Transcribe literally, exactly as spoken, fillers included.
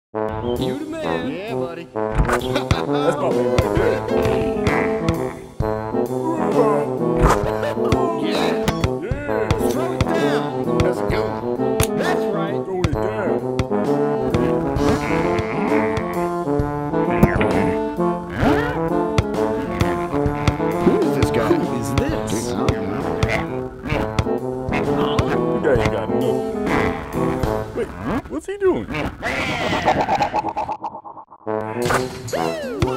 You the man. Yeah, buddy. That's my man right there. Yeah. Yeah. Throw it down. Let's go. That's right. Throw it down. Who is this guy? Who is this? You guys ain't got nothing. Wait, what's he doing?